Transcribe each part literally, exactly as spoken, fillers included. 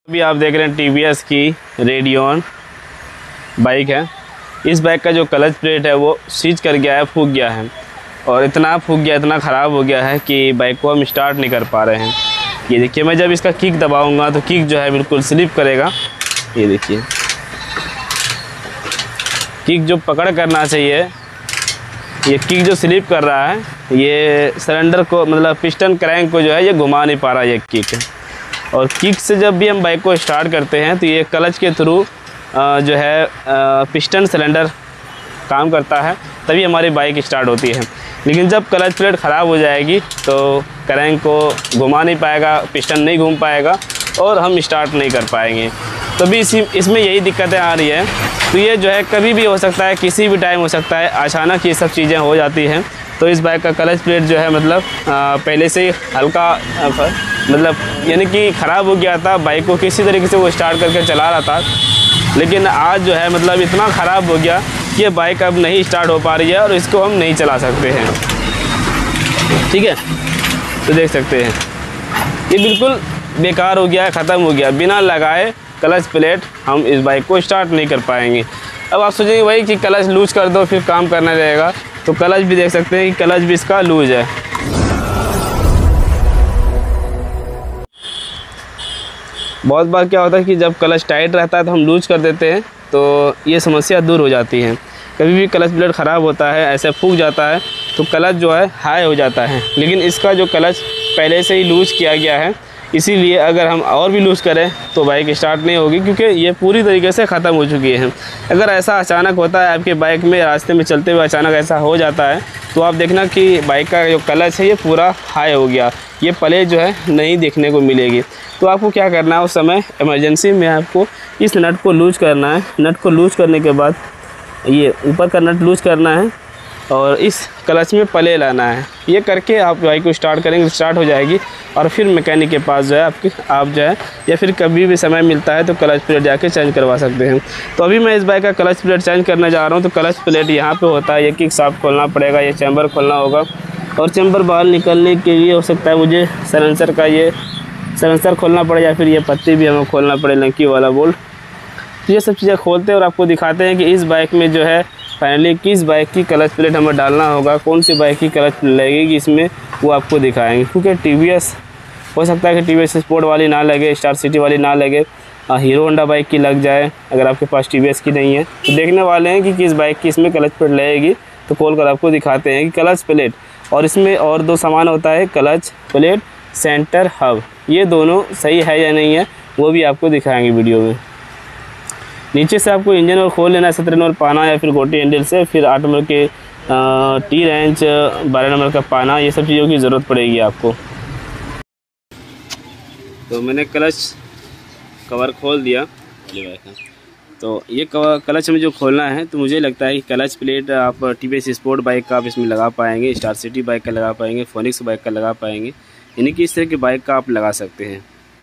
अभी आप देख रहे हैं टी वी एस की रेडियन बाइक है। इस बाइक का जो क्लच प्लेट है वो सीज कर गया है, फूक गया है और इतना फूक गया, इतना ख़राब हो गया है कि बाइक को हम स्टार्ट नहीं कर पा रहे हैं। ये देखिए, मैं जब इसका किक दबाऊंगा तो किक जो है बिल्कुल स्लिप करेगा। ये देखिए, किक जो पकड़ करना चाहिए, ये किक जो स्लिप कर रहा है, ये सिलेंडर को मतलब पिस्टन क्रैंक को जो है ये घुमा नहीं पा रहा है ये किक। और किक से जब भी हम बाइक को स्टार्ट करते हैं तो ये क्लच के थ्रू जो है पिस्टन सिलेंडर काम करता है, तभी हमारी बाइक स्टार्ट होती है। लेकिन जब क्लच प्लेट ख़राब हो जाएगी तो क्रैंक को घुमा नहीं पाएगा, पिस्टन नहीं घूम पाएगा और हम स्टार्ट नहीं कर पाएंगे। तभी इसी इसमें यही दिक्कतें आ रही है। तो ये जो है कभी भी हो सकता है, किसी भी टाइम हो सकता है, अचानक ये सब चीज़ें हो जाती हैं। तो इस बाइक का क्लच प्लेट जो है मतलब आ, पहले से ही हल्का आ, मतलब यानी कि ख़राब हो गया था। बाइक को किसी तरीके से वो स्टार्ट करके चला रहा था, लेकिन आज जो है मतलब इतना ख़राब हो गया कि ये बाइक अब नहीं स्टार्ट हो पा रही है और इसको हम नहीं चला सकते हैं। ठीक है, तो देख सकते हैं ये बिल्कुल बेकार हो गया है, ख़त्म हो गया। बिना लगाए क्लच प्लेट हम इस बाइक को स्टार्ट नहीं कर पाएंगे। अब आप सोचेंगे भाई कि क्लच लूज कर दो फिर काम करना रहेगा, तो क्लच भी देख सकते हैं कि क्लच भी इसका लूज है। बहुत बार क्या होता है कि जब क्लच टाइट रहता है तो हम लूज कर देते हैं, तो ये समस्या दूर हो जाती है। कभी भी क्लच प्लेट ख़राब होता है, ऐसे फूक जाता है तो क्लच जो है हाई हो जाता है। लेकिन इसका जो क्लच पहले से ही लूज किया गया है, इसीलिए अगर हम और भी लूज़ करें तो बाइक स्टार्ट नहीं होगी, क्योंकि ये पूरी तरीके से ख़त्म हो चुकी है। अगर ऐसा अचानक होता है आपके बाइक में, रास्ते में चलते हुए अचानक ऐसा हो जाता है, तो आप देखना कि बाइक का जो क्लच है ये पूरा हाई हो गया, ये प्लेट जो है नहीं देखने को मिलेगी। तो आपको क्या करना है, उस समय इमरजेंसी में आपको इस नट को लूज़ करना है। नट को लूज़ करने के बाद ये ऊपर का नट लूज़ करना है और इस क्लच में प्ले लाना है। ये करके आप बाइक को स्टार्ट करेंगे, स्टार्ट हो जाएगी और फिर मैकेनिक के पास जो है आपकी आप जो है या फिर कभी भी समय मिलता है तो क्लच प्लेट जाके चेंज करवा सकते हैं। तो अभी मैं इस बाइक का क्लच प्लेट चेंज करने जा रहा हूँ। तो क्लच प्लेट यहाँ पे होता है, ये किक शाफ्ट खोलना पड़ेगा, ये चैम्बर खोलना होगा और चैम्बर बाहर निकलने के लिए हो सकता है मुझे साइलेंसर का ये साइलेंसर खोलना पड़े या फिर ये पत्ती भी हमें खोलना पड़े, लंकी वाला बोल्ट। तो ये सब चीज़ें खोलते हैं और आपको दिखाते हैं कि इस बाइक में जो है फाइनली किस बाइक की क्लच प्लेट हमें डालना होगा, कौन सी बाइक की क्लच लगेगी इसमें, वो आपको दिखाएंगे। क्योंकि टी वी एस हो सकता है कि टी वी एस स्पोर्ट वाली ना लगे, स्टार सिटी वाली ना लगे, हीरो होंडा बाइक की लग जाए। अगर आपके पास टी वी एस की नहीं है तो देखने वाले हैं कि किस बाइक की इसमें क्लच प्लेट लगेगी। तो खोल कर आपको दिखाते हैं कि क्लच प्लेट और इसमें और दो सामान होता है, क्लच प्लेट, सेंटर हब, ये दोनों सही है या नहीं है वो भी आपको दिखाएंगे वीडियो में। नीचे से आपको इंजन और खोल लेना है, सत्रह नंबर पाना या फिर गोटी हैंडल से, फिर आठ नंबर के टी रेंच, बारह नंबर का पाना, ये सब चीज़ों की ज़रूरत पड़ेगी आपको। तो मैंने क्लच कवर खोल दिया। तो ये कवर क्लच में जो खोलना है, तो मुझे लगता है कि क्लच प्लेट आप T V S sport bike का आप इसमें लगा पाएंगे, स्टार सिटी बाइक का लगा पाएंगे, फोनिक्स बाइक का लगा पाएंगे, यानी कि इस तरह की बाइक का आप लगा सकते हैं।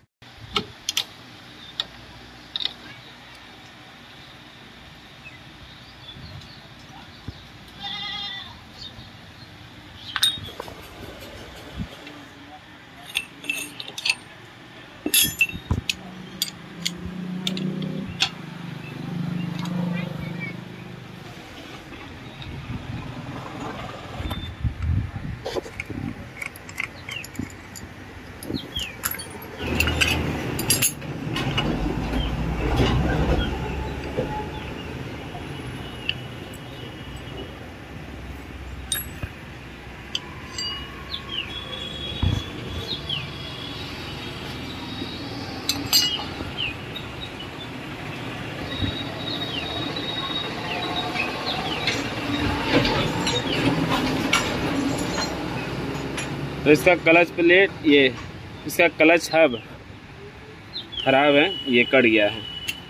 तो इसका क्लच प्लेट, ये इसका क्लच हब खराब है, ये कट गया है।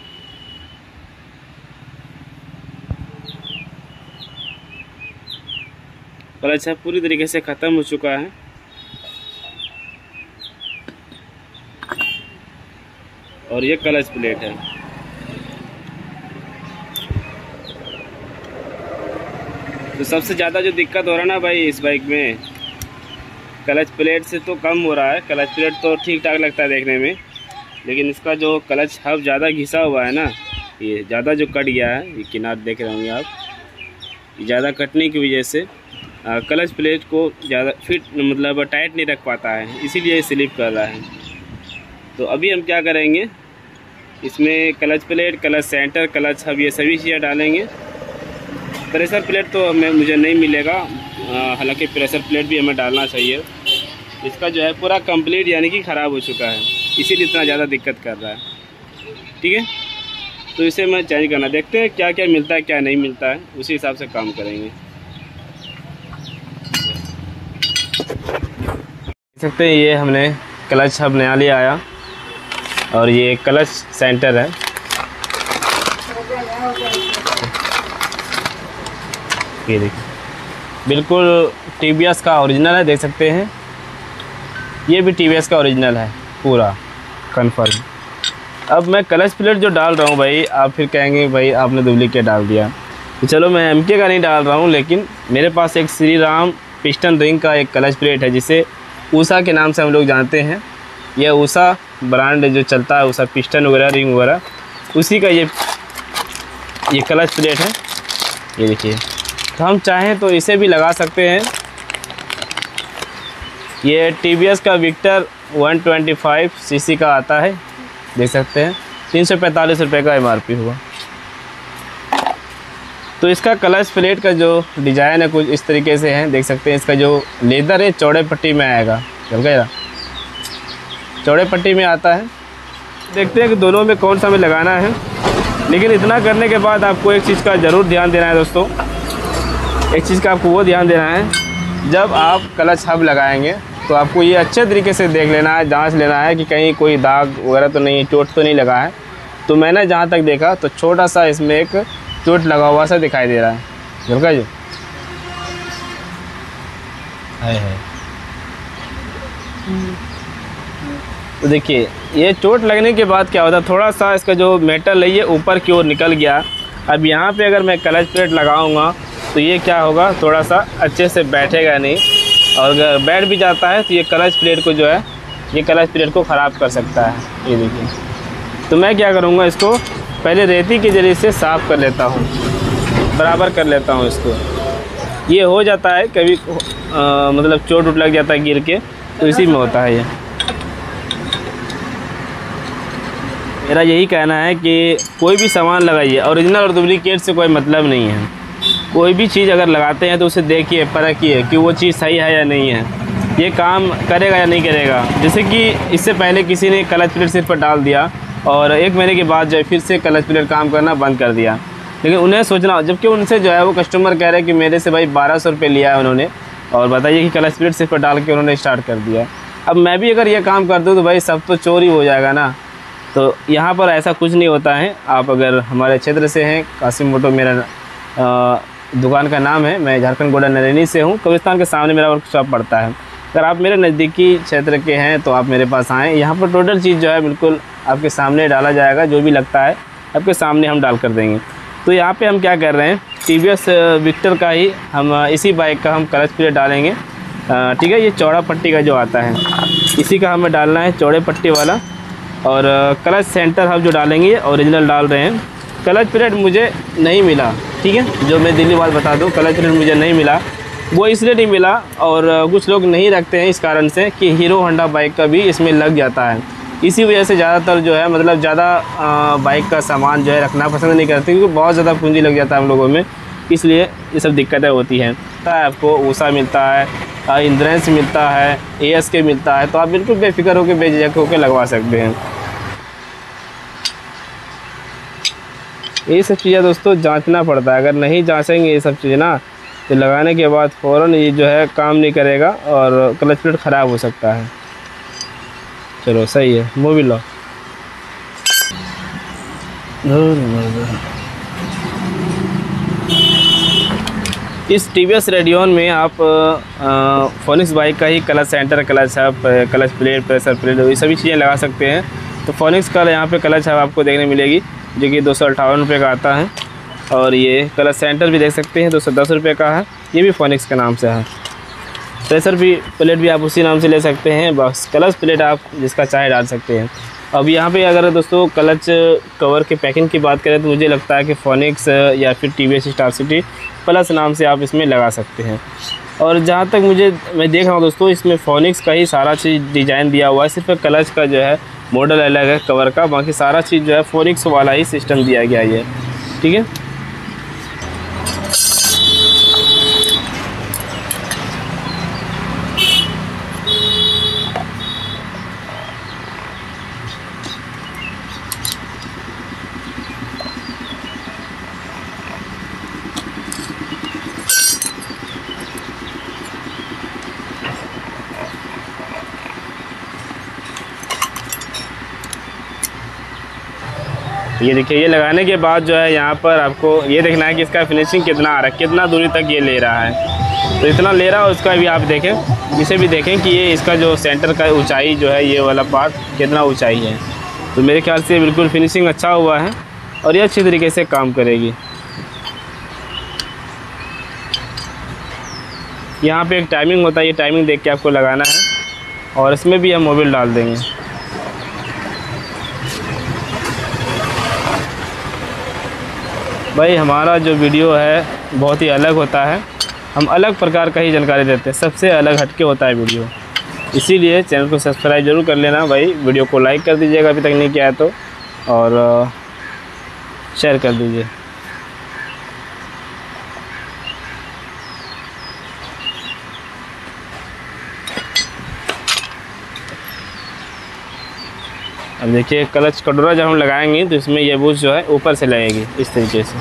क्लच हब पूरी तरीके से ख़त्म हो चुका है और ये क्लच प्लेट है। तो सबसे ज़्यादा जो दिक्कत हो रहा है ना भाई इस बाइक में, क्लच प्लेट से तो कम हो रहा है। क्लच प्लेट तो ठीक ठाक लगता है देखने में, लेकिन इसका जो क्लच हब ज़्यादा घिसा हुआ है ना, ये ज़्यादा जो कट गया है, ये किनार देख रहे होंगे आप, ज़्यादा कटने की वजह से आ, क्लच प्लेट को ज़्यादा फिट मतलब टाइट नहीं रख पाता है, इसीलिए स्लिप कर रहा है। तो अभी हम क्या करेंगे, इसमें clutch plate, clutch centre, clutch hub, ये सभी चीज़ें डालेंगे। प्रेशर प्लेट तो हमें मुझे नहीं मिलेगा, हालांकि प्रेशर प्लेट भी हमें डालना चाहिए। इसका जो है पूरा कंप्लीट यानी कि ख़राब हो चुका है, इसीलिए इतना ज़्यादा दिक्कत कर रहा है। ठीक है, तो इसे मैं चेंज करना, देखते हैं क्या क्या मिलता है क्या नहीं मिलता है, उसी हिसाब से काम करेंगे। देख सकते हैं ये हमने क्लच हब नया ले आया और ये क्लच सेंटर है। ये देखिए बिल्कुल टी वी एस का ओरिजिनल है, देख सकते हैं ये भी टी वी एस का ओरिजिनल है पूरा कन्फर्म। अब मैं क्लच प्लेट जो डाल रहा हूँ भाई, आप फिर कहेंगे भाई आपने डुप्लीकेट डाल दिया, तो चलो मैं एम के का नहीं डाल रहा हूँ, लेकिन मेरे पास एक श्री राम पिस्टन रिंग का एक क्लच प्लेट है जिसे ऊषा के नाम से हम लोग जानते हैं। यह ऊषा ब्रांड जो चलता है, ऊषा पिस्टन वगैरह रिंग वगैरह, उसी का ये ये क्लच प्लेट है। ये देखिए, तो हम चाहें तो इसे भी लगा सकते हैं। ये टी वी एस का विक्टर एक सौ पच्चीस सीसी का आता है, देख सकते हैं तीन सौ पैंतालीस रुपये का एम आर पी हुआ। तो इसका क्लच प्लेट का जो डिज़ाइन है कुछ इस तरीके से है, देख सकते हैं। इसका जो लेदर है चौड़े पट्टी में आएगा, चल गया चौड़े पट्टी में आता है। देखते हैं कि दोनों में कौन सा हमें लगाना है, लेकिन इतना करने के बाद आपको एक चीज़ का ज़रूर ध्यान देना है दोस्तों। एक चीज़ का आपको वो ध्यान देना है, जब आप क्लच हब लगाएंगे तो आपको ये अच्छे तरीके से देख लेना है, जांच लेना है कि कहीं कोई दाग वगैरह तो नहीं है, चोट तो नहीं लगा है। तो मैंने जहाँ तक देखा तो छोटा सा इसमें एक चोट लगा हुआ सा दिखाई दे रहा है, झलका जो है है। तो देखिए ये चोट लगने के बाद क्या होता है, थोड़ा सा इसका जो मेटल है ये ऊपर की ओर निकल गया। अब यहाँ पे अगर मैं क्लच प्लेट लगाऊंगा तो ये क्या होगा, थोड़ा सा अच्छे से बैठेगा नहीं, और अगर बैठ भी जाता है तो ये क्लच प्लेट को जो है ये क्लच प्लेट को ख़राब कर सकता है। ये देखिए, तो मैं क्या करूँगा, इसको पहले रेती के जरिए से साफ़ कर लेता हूँ, बराबर कर लेता हूँ इसको। ये हो जाता है कभी आ, मतलब चोट उट लग जाता है गिर के, तो इसी में होता है ये। मेरा यही कहना है कि कोई भी सामान लगाइए, ओरिजिनल और डुप्लीकेट से कोई मतलब नहीं है। कोई भी चीज़ अगर लगाते हैं तो उसे देखिए, परखिए कि वो चीज़ सही है या नहीं है, ये काम करेगा या नहीं करेगा। जैसे कि इससे पहले किसी ने क्लच प्लेट सिर पर डाल दिया और एक महीने के बाद जो है फिर से क्लच प्लेट काम करना बंद कर दिया, लेकिन उन्हें सोचना, जबकि उनसे जो है वो कस्टमर कह रहे हैं कि मेरे से भाई बारह सौ रुपये लिया है उन्होंने, और बताइए कि क्लच प्लेट सिर पर डाल के उन्होंने स्टार्ट कर दिया। अब मैं भी अगर ये काम कर दूँ तो भाई सब तो चोरी हो जाएगा ना। तो यहाँ पर ऐसा कुछ नहीं होता है। आप अगर हमारे क्षेत्र से हैं, कासिम मोटो मेरा आ, दुकान का नाम है, मैं झारखंड गोडा नरेनी से हूँ, कब्रिस्तान के सामने मेरा वर्कशॉप पड़ता है। अगर आप मेरे नज़दीकी क्षेत्र के हैं तो आप मेरे पास आएँ। यहाँ पर टोटल चीज़ जो है बिल्कुल आपके सामने डाला जाएगा, जो भी लगता है आपके सामने हम डाल कर देंगे। तो यहाँ पे हम क्या कर रहे हैं, टी वी एस विक्टर का ही हम इसी बाइक का हम क्लच प्लेट डालेंगे। ठीक है, ये चौड़ा पट्टी का जो आता है इसी का हमें डालना है, चौड़े पट्टी वाला। और क्लच सेंटर हम जो डालेंगे ओरिजिनल डाल रहे हैं। क्लच प्लेट मुझे नहीं मिला, ठीक है, जो मैं दिल्ली बात बता दूं, क्लच प्लेट मुझे नहीं मिला। वो इसलिए नहीं मिला, और कुछ लोग नहीं रखते हैं इस कारण से कि हीरो होंडा बाइक का भी इसमें लग जाता है। इसी वजह से ज़्यादातर जो है मतलब ज़्यादा बाइक का सामान जो है रखना पसंद नहीं करते, क्योंकि बहुत ज़्यादा पूंजी लग जाता है हम लोगों में, इसलिए ये सब दिक्कतें होती हैं। आपको ऊषा मिलता है, इंद्रेंस मिलता है, ए एस के मिलता है, तो आप बिल्कुल बेफिक्र होकर बेझिझक होकर लगवा सकते हैं। ये सब चीज़ें दोस्तों जांचना पड़ता है, अगर नहीं जांचेंगे ये सब चीज़ें ना तो लगाने के बाद फ़ौरन ये जो है काम नहीं करेगा और क्लच प्लेट ख़राब हो सकता है। चलो सही है, मोबिल लो। इस टी वी एस रेडियन में आप फोनिक्स बाइक का ही clutch centre, clutch hub, clutch plate, pressure plate, ये सभी चीज़ें लगा सकते हैं। तो फोनिक्स का यहाँ पे क्लच हब आपको देखने मिलेगी, जो कि दो सौ अट्ठावन रुपये का आता है। और ये क्लच सेंटर भी देख सकते हैं, दो सौ दस रुपये का है, ये भी फोनिक्स के नाम से है। प्रेशर भी प्लेट भी आप उसी नाम से ले सकते हैं, बस क्लच प्लेट आप जिसका चाहे डाल सकते हैं। अब यहाँ पे अगर दोस्तों क्लच कवर के पैकिंग की बात करें तो मुझे लगता है कि फोनिक्स या फिर T V S Star City plus नाम से आप इसमें लगा सकते हैं। और जहाँ तक मुझे मैं देख रहा हूँ दोस्तों, इसमें फोनिक्स का ही सारा चीज़ डिज़ाइन दिया हुआ है, सिर्फ क्लच का जो है मॉडल अलग है कवर का, बाकी सारा चीज़ जो है फोनिक्स वाला ही सिस्टम दिया गया है ये, ठीक है। ये देखिए, ये लगाने के बाद जो है यहाँ पर आपको ये देखना है कि इसका फिनिशिंग कितना आ रहा है, कितना दूरी तक ये ले रहा है। तो इतना ले रहा है, उसका भी आप देखें, इसे भी देखें कि ये इसका जो सेंटर का ऊंचाई जो है, ये वाला पार्ट कितना ऊंचाई है। तो मेरे ख्याल से बिल्कुल फिनिशिंग अच्छा हुआ है और ये अच्छी तरीके से काम करेगी। यहाँ पे एक टाइमिंग होता है, ये टाइमिंग देख के आपको लगाना है और इसमें भी हम मोबिल डाल देंगे। भाई हमारा जो वीडियो है बहुत ही अलग होता है, हम अलग प्रकार का ही जानकारी देते हैं, सबसे अलग हटके होता है वीडियो, इसीलिए चैनल को सब्सक्राइब जरूर कर लेना भाई। वीडियो को लाइक कर दीजिएगा अभी तक नहीं किया है तो, और शेयर कर दीजिए। अब देखिए, क्लच कटोरा जब हम लगाएंगे तो इसमें ये बूझ जो है ऊपर से लगेगी इस तरीके से।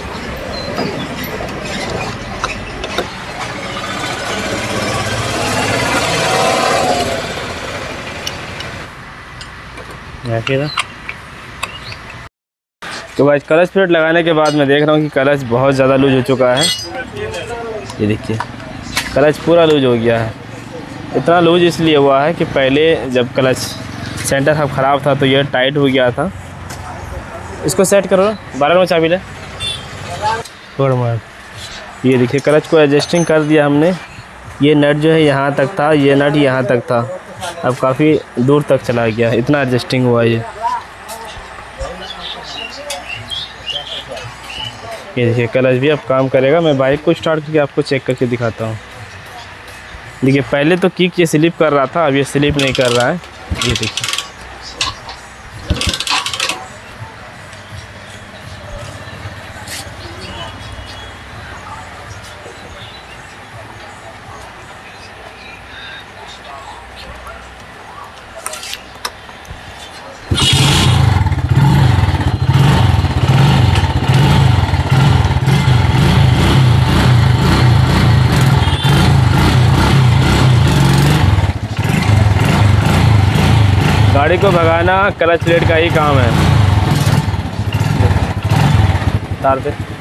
तो भाई क्लच प्लेट लगाने के बाद मैं देख रहा हूँ कि क्लच बहुत ज़्यादा लूज हो चुका है। ये देखिए, क्लच पूरा लूज हो गया है। इतना लूज इसलिए हुआ है कि पहले जब क्लच सेंटर सब ख़राब था तो ये टाइट हो गया था। इसको सेट करो, बारह में चाबी ले छोड़ मार। ये देखिए, क्लच को एडजस्टिंग कर दिया हमने। ये नट जो है यहाँ तक था, ये नट यहाँ तक था, अब काफ़ी दूर तक चला गया, इतना एडजस्टिंग हुआ ये। ये देखिए, क्लच भी अब काम करेगा। मैं बाइक को स्टार्ट करके आपको चेक करके दिखाता हूँ। देखिए, पहले तो किक ये स्लिप कर रहा था, अब ये स्लिप नहीं कर रहा है। ये देखिए, गाड़ी को भगाना क्लच प्लेट का ही काम है। तार पे